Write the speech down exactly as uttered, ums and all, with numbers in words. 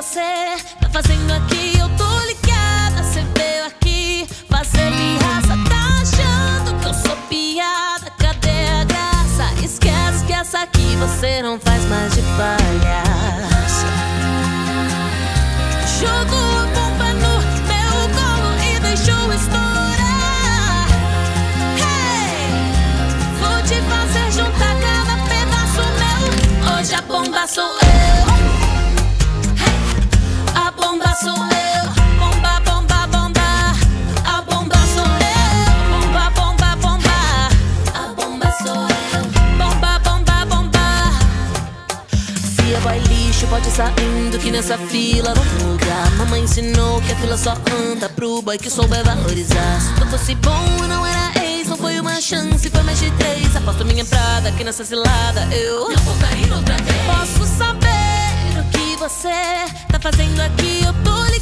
você tá fazendo aqui? Eu tô ligada, cê veio aqui fazer pirraça. Tá achando que eu sou piada? Cadê a graça? Esquece que essa aqui você não faz mais de palhaça. Jogou a bomba no meu colo e deixou estourar. Hey! Vou te fazer juntar cada pedaço meu. Hoje a bomba sou eu. Hey! A bomba sou eu. Bomba, bomba, bomba. A bomba sou eu. Bomba, bomba, bomba. A bomba sou eu. Bomba, bomba, bomba. Se é boy lixo, pode saindo que nessa fila não tem lugar. Mamãe ensinou que a fila só anda pro boy que souber valorizar. Se tu fosse bom, não era ex, não foi uma chance, foi mais de três. Aposto minha prada que nessa cilada eu não vou cair outra vez. Posso saber o que você tá fazendo aqui? Eu tô ligada.